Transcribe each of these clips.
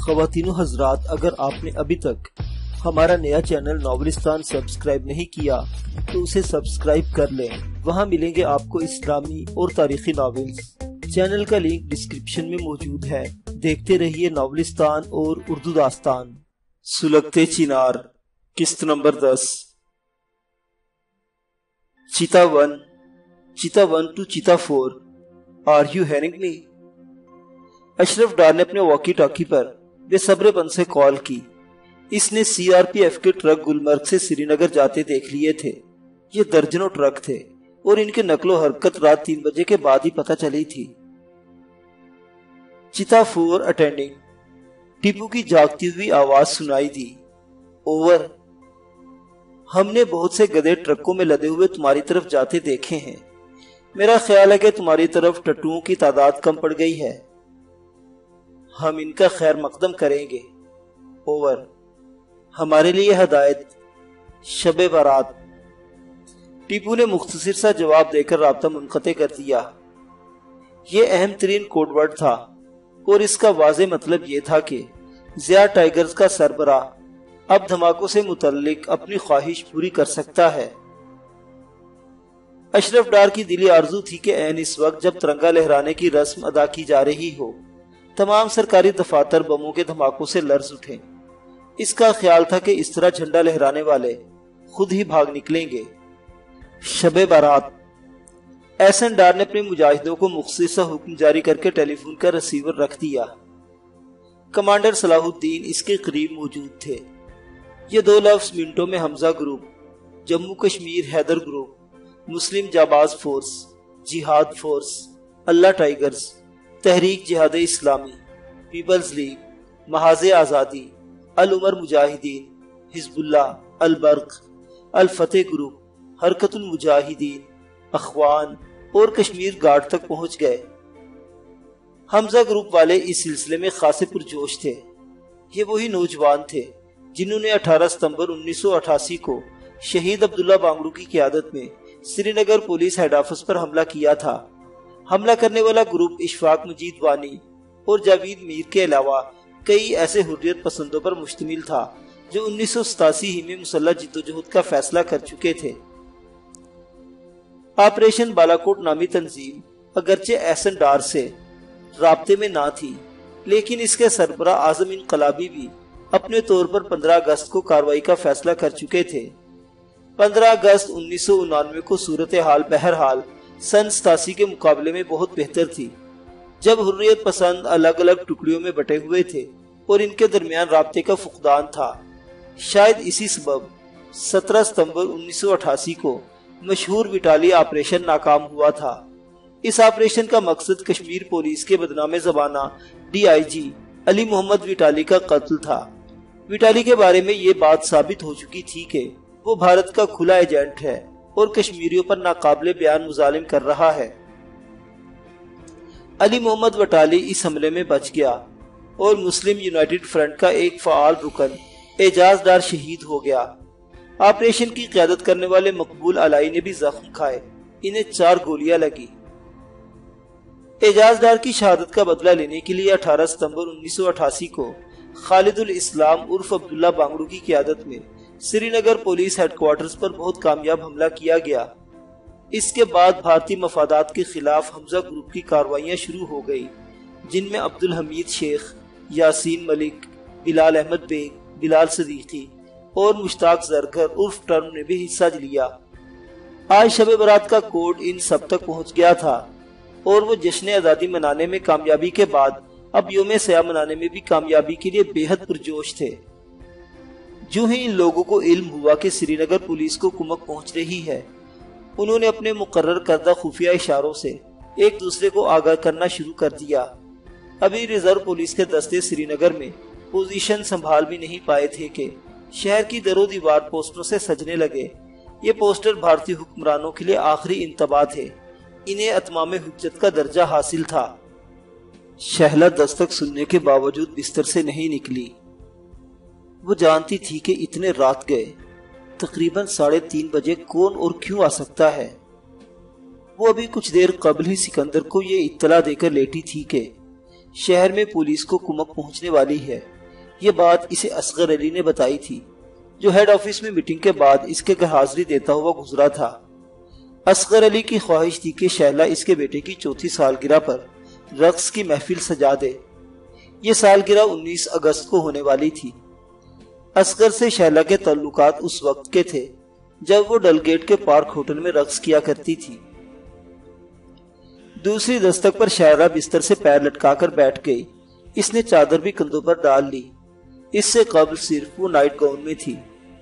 خواتین و حضرات، اگر آپ نے ابھی تک ہمارا نیا چینل ناولستان سبسکرائب نہیں کیا تو اسے سبسکرائب کر لیں۔ وہاں ملیں گے آپ کو اسلامی اور تاریخی ناولز۔ چینل کا لنک ڈسکرپشن میں موجود ہے۔ دیکھتے رہیے ناولستان اور اردو داستان۔ سلگتے چنار، قسط نمبر 10۔ چیتا 1 to cheetah 4، are you hearing me? Ashraf Dar نے اپنے واکی ٹاکی پر بے صبر پن سے کال کی۔ اس نے سی آر پی ایف کے ٹرک گلمرگ سے سری نگر جاتے دیکھ لیے تھے۔ یہ درجنوں ٹرک تھے اور ان کے نقل و حرکت رات 3 بجے کے بعد ہی پتہ چلی تھی۔ چیتا 4 اٹینڈنگ۔ ٹیپو کی جاگتی ہوئی آواز سنائی دی۔ اوور۔ ہم نے بہت سے گدھے ٹرکوں میں لدے ہوئے تمہاری طرف جاتے دیکھے ہیں۔ میرا خیال ہے کہ تمہاری طرف ٹٹوؤں کی تعداد کم پڑ گئی ہے۔ ہم ان کا خیر مقدم کریں گے۔ اوور۔ ہمارے لیے ہدایت۔ شب برات۔ ٹیپو نے مختصر سا جواب دے کر رابطہ منقطع کر دیا۔ یہ اہم ترین کوڈ ورڈ تھا اور اس کا واضح مطلب یہ تھا کہ ضیاء ٹائیگرز کا سربراہ اب دھماکوں سے متعلق اپنی خواہش پوری کر سکتا ہے۔ اشرف ڈار کی دلی آرزو تھی کہ عین اس وقت جب ترنگا لہرانے کی رسم ادا کی جا رہی ہو، تمام سرکاری دفاتر بموں کے دھماکوں سے لرز اٹھیں۔ اس کا خیال تھا کہ اس طرح جھنڈا لہرانے والے خود ہی بھاگ نکلیں گے۔ شب برات۔ احسن ڈار نے اپنے مجاہدوں کو مختصر سا حکم جاری کر کے ٹیلی فون کا ریسیور رکھ دیا۔ کمانڈر صلاح الدین اس کے قریب موجود تھے۔ یہ 2 لفظ منٹوں میں Hamza Group, Jammu Kashmir Haider Group, Muslim Janbaz Force, Jihad Force, Allah Tigers, Tehreek Jihad اسلامی، پیپلز لیگ، محاذ آزادی، العمر مجاہدین، حزب اللہ، البرق، الفتح گروپ، حرکت المجاہدین، اخوان اور کشمیر گارڈ تک پہنچ گئے۔ حمزہ گروپ والے اس سلسلے میں خاصے پرجوش تھے۔ یہ وہی نوجوان تھے جنہوں نے 18 ستمبر 1988 کو شہید عبداللہ بانگڑو کی قیادت میں Srinagar police head office پر حملہ کیا تھا۔ حملہ کرنے والا گروپ اشفاق مجید وانی اور جاوید میر کے علاوہ کئی ایسے حریت پسندوں پر مشتمل تھا جو 1987 ہی میں مسلح جدوجہد کا فیصلہ کر چکے تھے۔ آپریشن بالاکوٹ نامی تنظیم اگرچہ احسن ڈار سے رابطے میں نہ تھی، لیکن اس کے سربراہ اعظم انقلابی بھی اپنے طور پر 15 اگست کو کارروائی کا فیصلہ کر چکے تھے۔ 15 اگست 1999 کو صورتحال بہرحال سن 87 کے مقابلے میں بہت بہتر تھی، جب حریت پسند الگ الگ ٹکڑیوں میں بٹے ہوئے تھے اور ان کے درمیان رابطے کا فقدان تھا۔ شاید اسی سبب 17 ستمبر 1988 کو مشہور وٹالی آپریشن ناکام ہوا تھا۔ اس آپریشن کا مقصد کشمیر پولیس کے بدنام زبانہ ڈی آئی جی علی محمد وٹالی کا قتل تھا۔ وٹالی کے بارے میں یہ بات ثابت ہو چکی تھی کہ وہ بھارت کا کھلا ایجنٹ ہے اور کشمیریوں پر ناقابل بیان مظالم کر رہا ہے۔ علی محمد وٹالی اس حملے میں بچ گیا اور مسلم یونائٹڈ فرنٹ کا ایک فعال رکن اعجاز ڈار شہید ہو گیا۔ آپریشن کی قیادت کرنے والے مقبول علائی نے بھی زخم کھائے، انہیں 4 گولیاں لگی۔ اعجاز ڈار کی شہادت کا بدلہ لینے کے لیے 18 ستمبر 1988 کو خالد الاسلام عرف عبداللہ بانگڑو کی قیادت میں سری نگر پولیس ہیڈ کوارٹرز پر بہت کامیاب حملہ کیا گیا۔ اس کے بعد بھارتی مفادات کے خلاف حمزہ گروپ کی کارروائیاں شروع ہو گئی، جن میں عبد الحمید شیخ، یاسین ملک، بلال احمد بیگ، بلال صدیقی اور مشتاق زرگر عرف ٹرم نے بھی حصہ لیا۔ آج شب برات کا کوڈ ان سب تک پہنچ گیا تھا اور وہ جشن آزادی منانے میں کامیابی کے بعد اب یوم سیاہ منانے میں بھی کامیابی کے لیے بے حد پرجوش تھے۔ جو ہی ان لوگوں کو علم ہوا کہ سری نگر پولیس کو کمک پہنچ رہی ہے، انہوں نے اپنے مقرر کردہ خفیہ اشاروں سے ایک دوسرے کو آگاہ کرنا شروع کر دیا۔ ابھی ریزرو پولیس کے دستے سری نگر میں پوزیشن سنبھال بھی نہیں پائے تھے کہ شہر کی در و دیوار پوسٹروں سے سجنے لگے۔ یہ پوسٹر بھارتی حکمرانوں کے لیے آخری انتباہ تھے، انہیں اتمام حجت کا درجہ حاصل تھا۔ شہلہ دستک سننے کے باوجود بستر سے نہیں نکلی۔ وہ جانتی تھی کہ اتنے رات گئے، تقریباً 3:30 بجے کون اور کیوں آ سکتا ہے۔ وہ ابھی کچھ دیر قبل ہی سکندر کو یہ اطلاع دے کر لیٹی تھی کہ شہر میں پولیس کو کمک پہنچنے والی ہے یہ بات اسے اصغر علی نے بتائی تھی، جو ہیڈ آفس میں میٹنگ کے بعد اس کے گھر حاضری دیتا ہوا گزرا تھا۔ اصغر علی کی خواہش تھی کہ شہلا اس کے بیٹے کی 4تھی سالگرہ پر رقص کی محفل سجا دے۔ یہ سالگرہ 19 اگست کو ہونے والی تھی۔ اصغر سے شہلا کے تعلقات اس وقت کے تھے جب وہ ڈل گیٹ کے پارک ہوٹل میں رقص کیا کرتی تھی۔ دوسری دستک پر شہلا بستر سے پیر لٹکا کر بیٹھ گئی۔ اس نے چادر بھی کندھوں پر ڈال لی۔ اس سے قبل صرف وہ نائٹ گاؤن میں تھی۔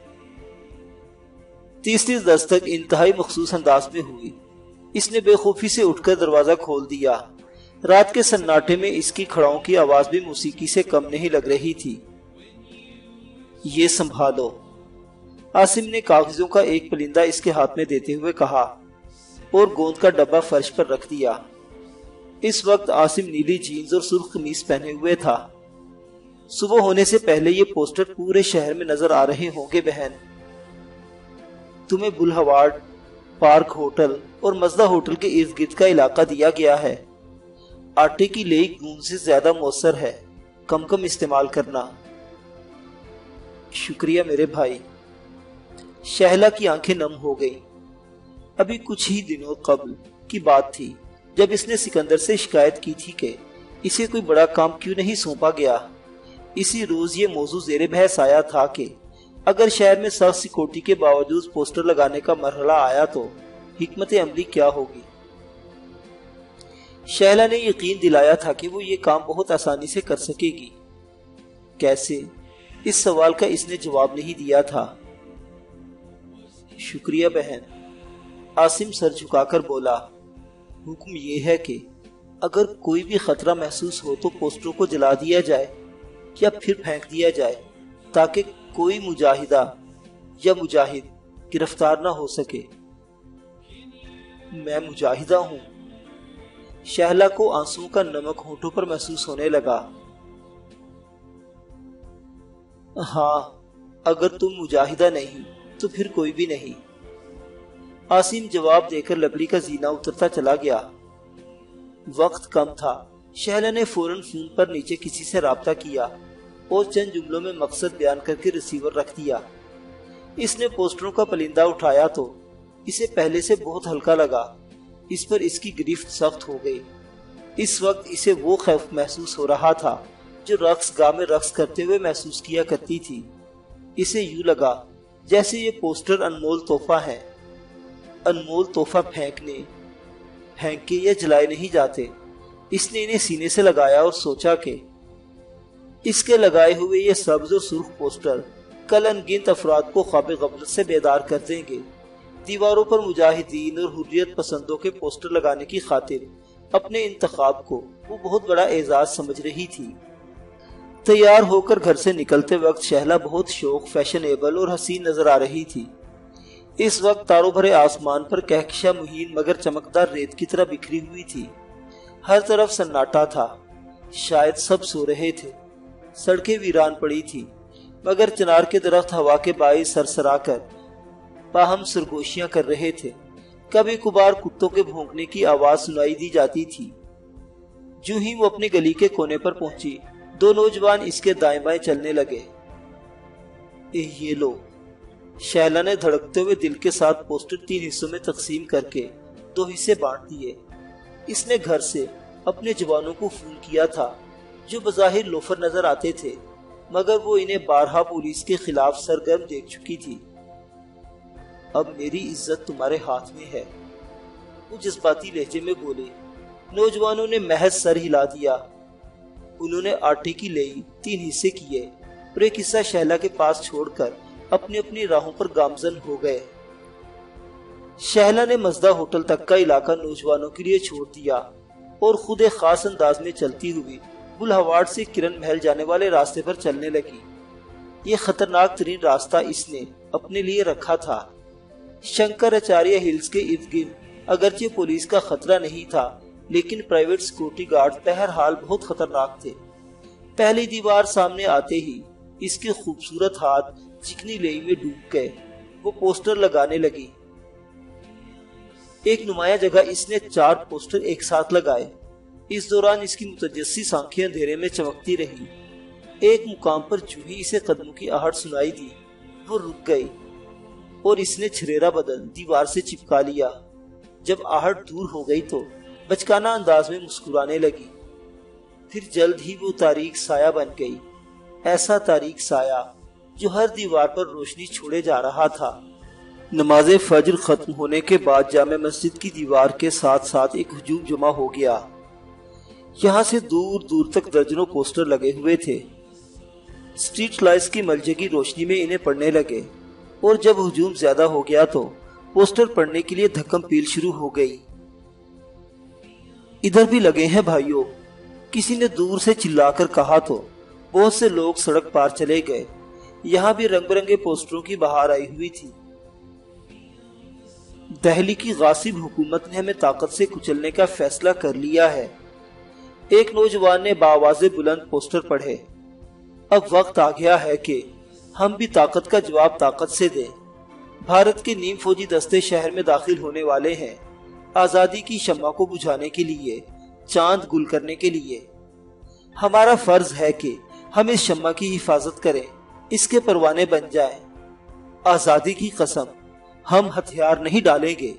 تیسری دستک انتہائی مخصوص انداز میں ہوئی۔ اس نے بے خوفی سے اٹھ کر دروازہ کھول دیا۔ رات کے سناٹے میں اس کی کھڑاؤں کی آواز بھی موسیقی سے کم نہیں لگ رہی تھی۔ یہ سنبھالو، عاصم نے کاغذوں کا ایک پلندہ اس کے ہاتھ میں دیتے ہوئے کہا اور گوند کا ڈبہ فرش پر رکھ دیا۔ اس وقت عاصم نیلی جینز اور سرخ قمیص پہنے ہوئے تھا۔ صبح ہونے سے پہلے یہ پوسٹر پورے شہر میں نظر آ رہے ہوں گے بہن۔ تمہیں بلہواڑ، پارک ہوٹل اور مزدہ ہوٹل کے ارد گرد کا علاقہ دیا گیا ہے۔ آٹے کی لیئی گوند سے زیادہ مؤثر ہے، کم کم استعمال کرنا۔ شکریہ میرے بھائی۔ شہلا کی آنکھیں نم ہو گئی۔ ابھی کچھ ہی دنوں قبل کی بات تھی جب اس نے سکندر سے شکایت کی تھی کہ اسے کوئی بڑا کام کیوں نہیں سونپا گیا۔ اسی روز یہ موضوع زیر بحث آیا تھا کہ اگر شہر میں سخت سیکورٹی کے باوجود پوسٹر لگانے کا مرحلہ آیا تو حکمت عملی کیا ہوگی۔ شہلا نے یقین دلایا تھا کہ وہ یہ کام بہت آسانی سے کر سکے گی۔ کیسے؟ اس سوال کا اس نے جواب نہیں دیا تھا۔ شکریہ بہن، عاصم سر جھکا کر بولا۔ حکم یہ ہے کہ اگر کوئی بھی خطرہ محسوس ہو تو پوسٹروں کو جلا دیا جائے یا پھر پھینک دیا جائے تاکہ کوئی مجاہدہ یا مجاہد گرفتار نہ ہو سکے۔ میں مجاہدہ ہوں۔ شہلا کو آنسوؤں کا نمک ہونٹوں پر محسوس ہونے لگا۔ ہاں، اگر تم مجاہدہ نہیں تو پھر کوئی بھی نہیں۔ عاصم جواب دے کر لکڑی کا زینہ اترتا چلا گیا۔ وقت کم تھا۔ شہلا نے فوراً فون پر نیچے کسی سے رابطہ کیا اور چند جملوں میں مقصد بیان کر کے ریسیور رکھ دیا۔ اس نے پوسٹروں کا پلندہ اٹھایا تو اسے پہلے سے بہت ہلکا لگا۔ اس پر اس کی گرفت سخت ہو گئی۔ اس وقت اسے وہ خوف محسوس ہو رہا تھا جو رقص گاہ میں رقص کرتے ہوئے محسوس کیا کرتی تھی۔ اسے یوں لگا جیسے یہ پوسٹر انمول تحفہ ہے۔ انمول تحفہ پھینک کے یا جلائے نہیں جاتے۔ اس نے انہیں سینے سے لگایا اور سوچا کہ اس کے لگائے ہوئے یہ سبز اور سرخ پوسٹر کل انگنت افراد کو خواب غفلت سے بیدار کر دیں گے۔ دیواروں پر مجاہدین اور حریت پسندوں کے پوسٹر لگانے کی خاطر اپنے انتخاب کو وہ بہت بڑا اعزاز سمجھ رہی تھی۔ تیار ہو کر گھر سے نکلتے وقت شہلا بہت شوق، فیشنیبل اور حسین نظر آ رہی تھی۔ اس وقت تاروں بھرے آسمان پر کہکشاں مہین مگر چمکدار ریت کی طرح بکھری ہوئی تھی۔ ہر طرف سناٹا تھا، شاید سب سو رہے تھے۔ سڑکیں ویران پڑی تھی مگر چنار کے درخت ہوا کے باعث سرسرا کر باہم سرگوشیاں کر رہے تھے۔ کبھی کبھار کتوں کے بھونکنے کی آواز سنائی دی جاتی تھی۔ جو ہی وہ اپنی گلی کے کونے پر پہنچی، دو نوجوان اس کے دائیں بائیں چلنے لگے۔ یہ لو، شہلا نے دھڑکتے ہوئے دل کے ساتھ پوسٹر 3 حصوں میں تقسیم کر کے 2 حصے بانٹ دیے۔ اس نے گھر سے اپنے جوانوں کو فون کیا تھا جو بظاہر لوفر نظر آتے تھے مگر وہ انہیں بارہا پولیس کے خلاف سرگرم دیکھ چکی تھی۔ اب میری عزت تمہارے ہاتھ میں ہے، وہ جذباتی لہجے میں بولے۔ نوجوانوں نے محض سر ہلا دیا۔ انہوں نے آٹے کی لیئی 3 حصے کیے اور ایک حصہ شہلا کے پاس چھوڑ کر اپنی اپنی راہوں پر گامزن ہو گئے۔ شہلا نے مزدہ ہوٹل تک کا علاقہ نوجوانوں کے لیے چھوڑ دیا اور خود ایک خاص انداز میں چلتی ہوئی بلہواڑ سے کرن محل جانے والے راستے پر چلنے لگی۔ یہ خطرناک ترین راستہ اس نے اپنے لیے رکھا تھا۔ شنکراچاریہ ہلز کے ارد گرد اگرچہ پولیس کا خطرہ نہیں تھا لیکن پرائیویٹ سیکورٹی گارڈ بہرحال بہت خطرناک تھے۔ پہلی دیوار سامنے آتے ہی اس کے خوبصورت ہاتھ چکنی لیئی میں ڈوب گئے۔ وہ پوسٹر لگانے لگی۔ ایک نمایاں جگہ اس نے 4 پوسٹر ایک ساتھ لگائے۔ اس دوران اس کی متجسس آنکھیں اندھیرے میں چمکتی رہی۔ ایک مقام پر جو ہی اسے قدموں کی آہٹ سنائی دی وہ رک گئی اور اس نے چھریرا بدل دیوار سے چپکا لیا۔ جب آہٹ دور ہو گئی تو بچکانہ انداز میں مسکرانے لگی۔ پھر جلد ہی وہ تاریک سایہ بن گئی، ایسا تاریک سایہ جو ہر دیوار پر روشنی چھوڑے جا رہا تھا۔ نماز فجر ختم ہونے کے بعد جامع مسجد کی دیوار کے ساتھ ساتھ ایک ہجوم جمع ہو گیا۔ یہاں سے دور دور تک درجنوں پوسٹر لگے ہوئے تھے۔ اسٹریٹ لائٹس کی ملجگی روشنی میں انہیں پڑھنے لگے، اور جب ہجوم زیادہ ہو گیا تو پوسٹر پڑھنے کے لیے دھکم پیل شروع ہو گئی۔ ادھر بھی لگے ہیں بھائیوں، کسی نے دور سے چلا کر کہا تو بہت سے لوگ سڑک پار چلے گئے۔ یہاں بھی رنگ برنگے پوسٹروں کی بہار آئی ہوئی تھی۔ دہلی کی غاصب حکومت نے ہمیں طاقت سے کچلنے کا فیصلہ کر لیا ہے۔ ایک نوجوان نے بآواز بلند پوسٹر پڑھے۔ اب وقت آ گیا ہے کہ ہم بھی طاقت کا جواب طاقت سے دیں۔ بھارت کے نیم فوجی دستے شہر میں داخل ہونے والے ہیں، آزادی کی شمع کو بجھانے کے لیے، چاند گل کرنے کے لیے۔ ہمارا فرض ہے کہ ہم اس شمع کی حفاظت کریں، اس کے پروانے بن جائیں۔ آزادی کی قسم، ہم ہتھیار نہیں ڈالیں گے۔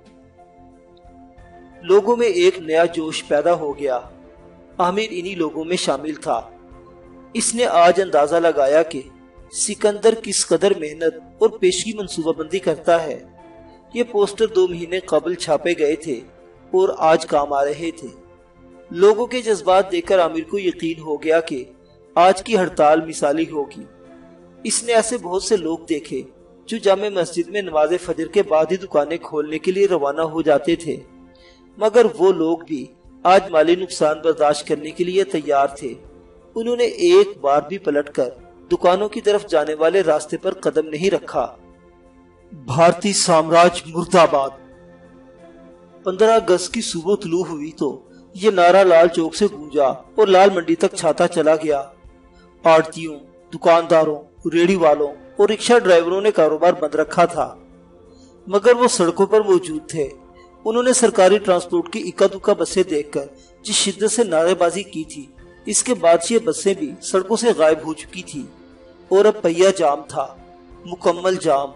لوگوں میں ایک نیا جوش پیدا ہو گیا۔ عامر انہی لوگوں میں شامل تھا۔ اس نے آج اندازہ لگایا کہ سکندر کس قدر محنت اور پیشگی منصوبہ بندی کرتا ہے۔ یہ پوسٹر 2 مہینے قبل چھاپے گئے تھے اور آج کام آ رہے تھے۔ لوگوں کے جذبات دیکھ کر عامر کو یقین ہو گیا کہ آج کی ہڑتال مثالی ہوگی۔ اس نے ایسے بہت سے لوگ دیکھے جو جامع مسجد میں نماز فجر کے بعد ہی دکانیں کھولنے کے لیے روانہ ہو جاتے تھے، مگر وہ لوگ بھی آج مالی نقصان برداشت کرنے کے لیے تیار تھے۔ انہوں نے ایک بار بھی پلٹ کر دکانوں کی طرف جانے والے راستے پر قدم نہیں رکھا۔ بھارتی سامراج مرد آباد۔ 15 اگست کی صبح طلوع ہوئی تو یہ نعرہ لال چوک سے گونجا اور لال منڈی تک چھاتا چلا گیا۔ آڑتیوں، دکانداروں، ریڑھی والوں اور رکشہ ڈرائیوروں نے کاروبار بند رکھا تھا، مگر وہ سڑکوں پر موجود تھے۔ انہوں نے سرکاری ٹرانسپورٹ کی اکا دکا بسیں دیکھ کر جس شدت سے نعرے بازی کی تھی، اس کے بعد یہ بسیں بھی سڑکوں سے غائب ہو چکی تھی اور اب پہیا جام تھا، مکمل جام۔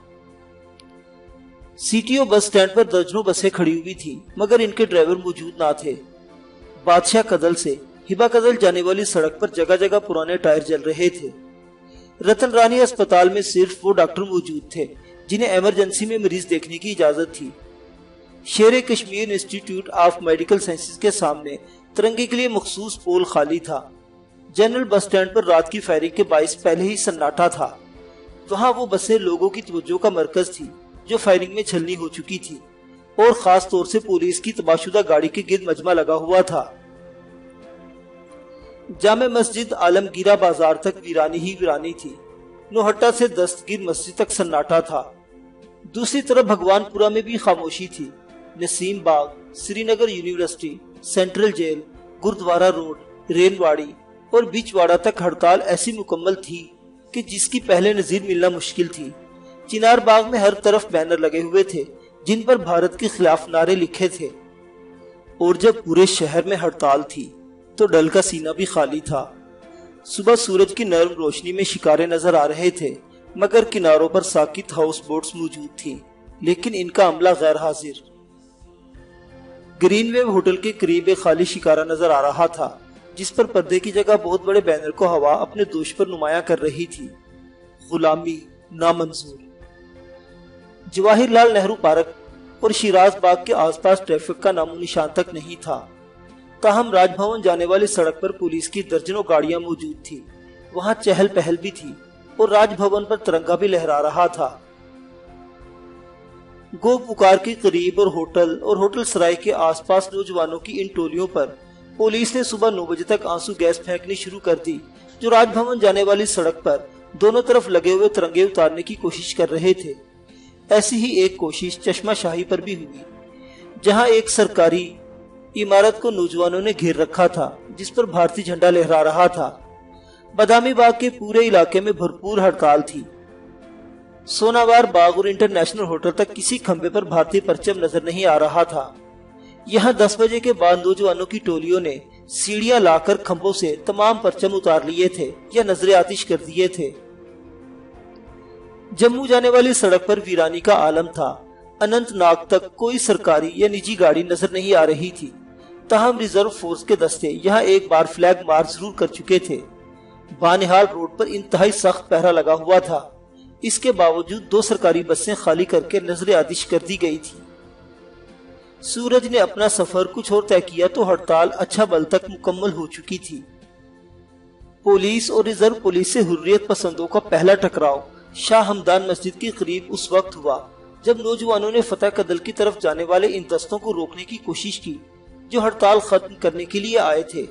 C T O bus stand پر درجنوں بسیں کھڑی ہوئی تھی، مگر ان کے ڈرائیور موجود نہ تھے۔ بادشاہ کدل سے ہبا کدل جانے والی سڑک پر جگہ جگہ پرانے ٹائر جل رہے تھے۔ رتن رانی اسپتال میں صرف وہ ڈاکٹر موجود تھے جنہیں ایمرجنسی میں مریض دیکھنے کی اجازت تھی۔ شیر کشمیر انسٹی ٹیوٹ آف میڈیکل سائنسز کے سامنے ترنگے کے لیے مخصوص پول خالی تھا۔ جنرل بس سٹینڈ پر رات کی فائرنگ کے باعث پہلے ہی سناٹا تھا۔ وہاں وہ بسیں لوگوں کی توجہ کا مرکز تھی جو فائرنگ میں چھلنی ہو چکی تھی، اور خاص طور سے پولیس کی تباہ شدہ گاڑی کے گرد مجمع لگا ہوا تھا۔ جامع مسجد عالمگیرہ بازار تک ویرانی ہی ویرانی تھی۔ نوہٹا سے دستگیر مسجد تک سناٹا تھا۔ دوسری طرف بھگوان پورہ میں بھی خاموشی تھی۔ Nasim Bagh, Srinagar university, central jail, Gurdwara road, Rainawari اور بیچ واڑہ تک ہڑتال ایسی مکمل تھی کہ جس کی پہلے نظیر ملنا مشکل تھی۔ چنار باغ میں ہر طرف بینر لگے ہوئے تھے جن پر بھارت کے خلاف نعرے لکھے تھے، اور جب پورے شہر میں ہڑتال تھی تو ڈل کا سینہ بھی خالی تھا۔ صبح سورج کی نرم روشنی میں شکارے نظر آ رہے تھے، مگر کناروں پر ساکت ہاؤس بوٹس موجود تھی، لیکن ان کا عملہ غیر حاضر۔ گرین ویو ہوٹل کے قریب ایک خالی شکارہ نظر آ رہا تھا جس پر پردے کی جگہ بہت بڑے بینر کو ہوا اپنے دوش پر نمایاں کر رہی تھی: غلامی نامنظور۔ جواہر لال نہرو پارک اور شیراز باغ کے آس پاس ٹریفک کا نام و نشان تک نہیں تھا، تاہم راج بھون جانے والی سڑک پر پولیس کی درجنوں گاڑیاں موجود تھی۔ وہاں چہل پہل بھی تھی اور راج بھون پر ترنگا بھی لہرا رہا تھا۔ گو پکار کے قریب اور ہوٹل سرائے کے آس پاس نوجوانوں کی ان ٹولیوں پر پولیس نے صبح 9 بجے تک آنسو گیس پھینکنی شروع کر دی، جو راج بھون جانے والی سڑک پر دونوں طرف لگے ہوئے ترنگے اتارنے کی کوشش کر رہے تھے۔ ایسی ہی ایک کوشش چشمہ شاہی پر بھی ہوئی، جہاں ایک سرکاری عمارت کو نوجوانوں نے گھیر رکھا تھا جس پر بھارتی جھنڈا لہرا رہا تھا۔ بادامی باغ کے پورے علاقے میں بھرپور ہڑتال تھی۔ سوناوار باغ اور انٹرنیشنل ہوٹل تک کسی کھمبے پر بھارتی پرچم نظر نہیں آ رہا تھا۔ یہاں 10 بجے کے بعد نوجوانوں کی ٹولیوں نے सीढ़ियां लाकर खंभों से तमाम परचम उतार लिए थे या नजर आतिश कर दिए थे। जम्मू जाने वाली सड़क पर वीरानी का आलम था। अनंतनाग तक कोई सरकारी या निजी गाड़ी नजर नहीं आ रही थी। ताहम रिजर्व फोर्स के दस्ते यहाँ एक बार फ्लैग मार्च जरूर कर चुके थे। बानिहाल रोड पर इंतहाई सख्त पहरा लगा हुआ था। इसके बावजूद 2 सरकारी बसें खाली करके नजर आतिश कर दी गई थी। सूरज ने अपना सफर कुछ और तय किया तो हड़ताल अच्छा बल तक मुकम्मल हो चुकी थी। पुलिस और रिजर्व पुलिस से हुर्रियत पसंदों का पहला टकराव शाह हमदान मस्जिद के करीब उस वक्त हुआ जब नौजवानों ने फतेह कदल की तरफ जाने वाले इन दस्तों को रोकने की कोशिश की जो हड़ताल खत्म करने के लिए आए थे।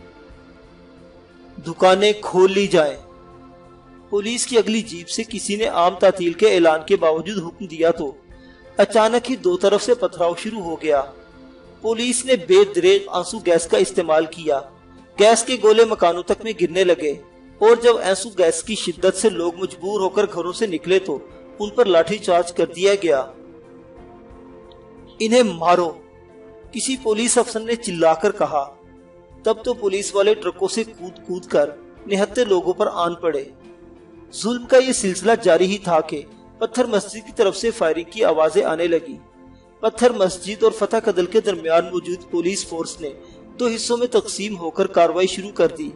दुकानें खोल ली जाएं। पुलिस की अगली जीप से किसी ने आम तातील के ऐलान के बावजूद हुक्म दिया तो अचानक ही 2 तरफ से पथराव शुरू हो गया। पुलिस ने बेदरेग आंसू गैस का इस्तेमाल किया। गैस के गोले मकानों तक में गिरने लगे और जब आंसू गैस की शिद्दत से लोग मजबूर होकर घरों से निकले तो उन पर लाठीचार्ज कर दिया गया। इन्हें मारो, किसी पुलिस अफसर ने चिल्लाकर कहा। तब तो पुलिस वाले ट्रकों से कूद कूद कर निहत्थे लोगों पर आन पड़े। जुल्म का ये सिलसिला जारी ही था कि पत्थर मस्जिद की तरफ से फायरिंग की आवाजें आने लगी। पत्थर मस्जिद और फतेह कदल के दरमियान मौजूद पुलिस फोर्स ने 2 हिस्सों में तकसीम होकर कार्रवाई शुरू कर दी।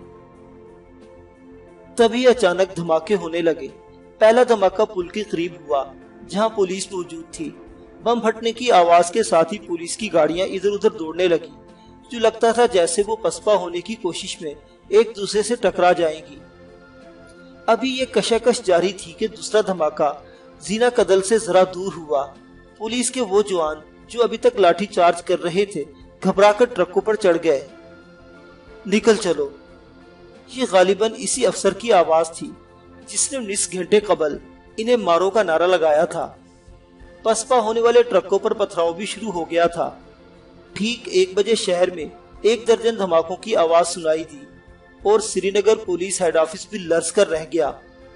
तभी अचानक धमाके होने लगे। पहला धमाका पुल के करीब हुआ जहां पुलिस मौजूद थी। बम फटने की आवाज के साथ ही पुलिस की गाड़ियां इधर उधर दौड़ने लगी जो लगता था जैसे वो पसपा होने की कोशिश में एक दूसरे से टकरा जाएंगी। अभी ये कशाकश जारी थी कि दूसरा धमाका जीना कदल से जरा दूर हुआ। पुलिस के वो जवान जो अभी तक लाठी चार्ज कर रहे थे घबराकर ट्रकों पर चढ़ गए। निकल चलो, ये गालिबन इसी अफसर की आवाज थी जिसने 19 घंटे कबल इन्हें मारो का नारा लगाया था। पसपा होने वाले ट्रकों पर पथराव भी शुरू हो गया था। ठीक 1 बजे शहर में 1 दर्जन धमाकों की आवाज सुनाई दी और श्रीनगर पुलिस हेड ऑफिस भी लर्ज कर रह गया।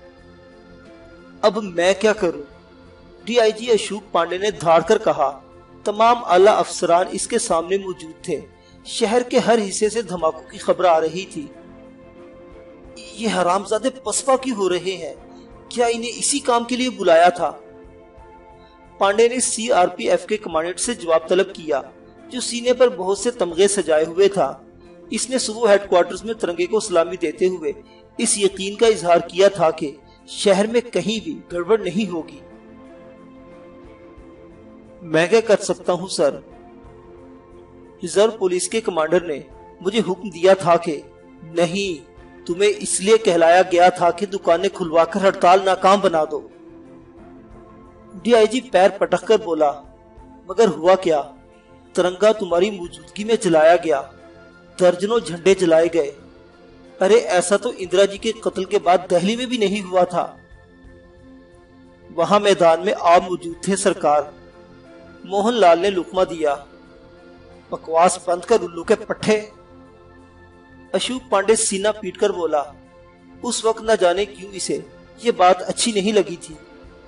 अब मैं क्या करूं? डीआईजी अशोक पांडे ने धाड़ कर कहा। तमाम आला अफसरान इसके सामने मौजूद थे। शहर के हर हिस्से से धमाकों की खबर आ रही थी। ये हरामजादे पसपा क्यों हो रहे हैं? क्या इन्हें इसी काम के लिए बुलाया था? पांडे ने सीआरपीएफ के कमांडेंट से जवाब तलब किया जो सीने पर बहुत से तमगे सजाए हुए था। इसने सुबह हेडक्वार्टर्स में तिरंगे को सलामी देते हुए इस यकीन का इजहार किया था कि शहर में कहीं भी गड़बड़ नहीं होगी। मैं क्या कर सकता हूं सर? रिजर्व पुलिस के कमांडर ने मुझे हुक्म दिया था कि नहीं, तुम्हें इसलिए कहलाया गया था कि दुकानें खुलवाकर हड़ताल नाकाम बना दो। डीआईजी पैर पटककर बोला, मगर हुआ क्या? तिरंगा तुम्हारी मौजूदगी में जलाया गया, दर्जनों झंडे जलाए गए। अरे ऐसा तो इंदिरा जी के कत्ल के बाद दिल्ली में भी नहीं हुआ था। वहां मैदान में आप मौजूद थे सरकार। मोहनलाल ने लुकमा दिया। बकवास बंद कर उल्लू के पट्टे। अशोक पांडे सीना पीटकर बोला। उस वक्त न जाने क्यों इसे ये बात अच्छी नहीं लगी थी।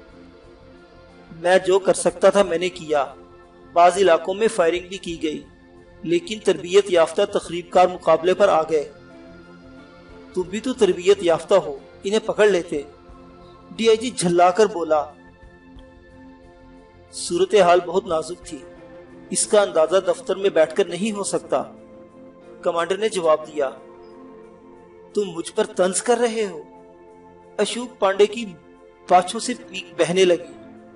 मैं जो कर सकता था मैंने किया। बाज इलाकों में फायरिंग भी की गई, लेकिन तरबियत याफ्ता तकरीबकार मुकाबले पर आ गए। तुम भी तो तरबियत याफ्ता हो, इन्हें पकड़ लेते। डीआईजी झल्लाकर बोला। सूरत हाल बहुत नाजुक थी, इसका अंदाजा दफ्तर में बैठकर नहीं हो सकता। कमांडर ने जवाब दिया। तुम मुझ पर तंज कर रहे हो? अशोक पांडे की बाछों से पीक बहने लगी।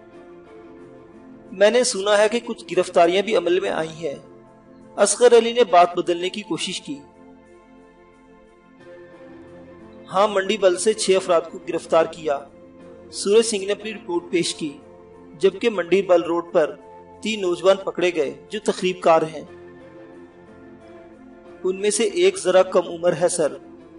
मैंने सुना है कि कुछ गिरफ्तारियां भी अमल में आई हैं। असगर अली ने बात बदलने की कोशिश की। हाँ, मंडी बल से 6 अफराद को गिरफ्तार किया। सूरज सिंह ने अपनी रिपोर्ट पेश की। जबकि मंडी बल रोड पर 3 नौजवान पकड़े गए जो तकरीबकार हैं। उनमें से एक जरा कम उम्र है सर।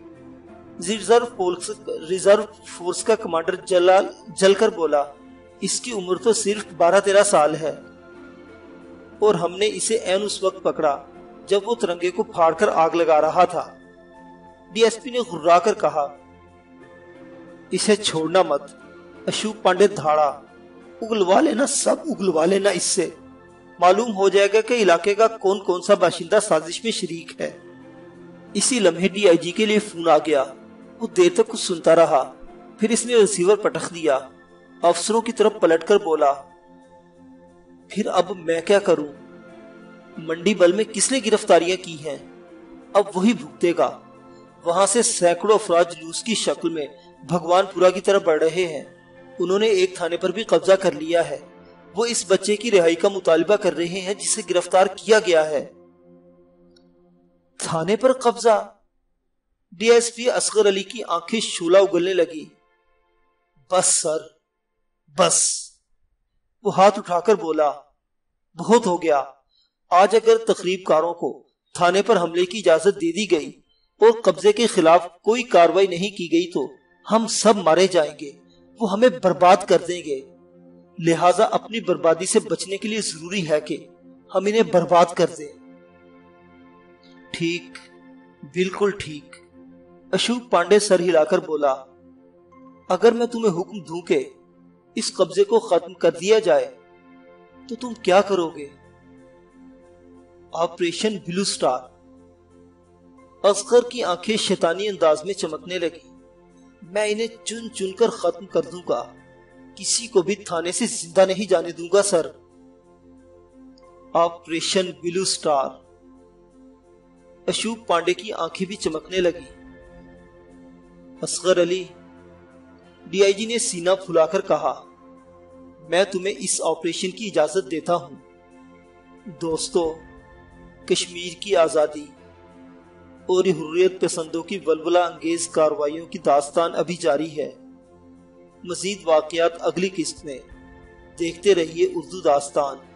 रिजर्व फोर्स का कमांडर जलाल जलकर बोला। इसकी उम्र तो सिर्फ 12-13 साल है और हमने इसे ऐन उस वक्त पकड़ा जब वो तिरंगे को फाड़कर आग लगा रहा था। डीएसपी ने घुर्रा कर कहा, इसे छोड़ना मत। अशोक पांडे धाड़ा। उगलवा लेना, सब उगलवा लेना। इससे मालूम हो जाएगा कि इलाके का कौन कौन सा बाशिंदा साजिश में शरीक है। इसी लम्हे डीआईजी के लिए फोन आ गया। वो देर तक कुछ सुनता रहा, फिर इसने रिसीवर पटक दिया। अफसरों की तरफ पलटकर बोला, फिर अब मैं क्या करूं? मंडी बल में किसने गिरफ्तारियां की हैं? अब वही भुगतेगा। वहां से सैकड़ों अफराद जुलूस की शक्ल में भगवानपुरा की तरफ बढ़ रहे हैं। उन्होंने एक थाने पर भी कब्जा कर लिया है। वो इस बच्चे की रिहाई का मुतालबा कर रहे हैं जिसे गिरफ्तार किया गया है। थाने पर कब्जा? डीएसपी असगर अली की आंखें शोला उगलने लगी। बस सर, बस। वो हाथ उठाकर बोला, बहुत हो गया। आज अगर तकरीबकारों को थाने पर हमले की इजाजत दे दी गई और कब्जे के खिलाफ कोई कार्रवाई नहीं की गई तो हम सब मारे जाएंगे। वो हमें बर्बाद कर देंगे। लिहाजा अपनी बर्बादी से बचने के लिए जरूरी है कि हम इन्हें बर्बाद कर दें। ठीक, बिल्कुल ठीक। अशोक पांडे सर हिलाकर बोला, अगर मैं तुम्हें हुक्म दूं कि इस कब्जे को खत्म कर दिया जाए तो तुम क्या करोगे? Operation blue star. असगर की आंखें शैतानी अंदाज में चमकने लगी। मैं इन्हें चुन चुन कर खत्म कर दूंगा। किसी को भी थाने से जिंदा नहीं जाने दूंगा sir. Operation blue star. Ashok Pande की आंखें भी चमकने लगी। असगर अली, डीआईजी ने सीना फुलाकर कहा, मैं तुम्हें इस ऑपरेशन की इजाजत देता हूं। दोस्तों, कश्मीर की आजादी और हुर्रियत पसंदों की वलवला अंगेज कार्रवाइयों की दास्तान अभी जारी है। मजीद वाकयात अगली किस्त में। देखते रहिए उर्दू दास्तान।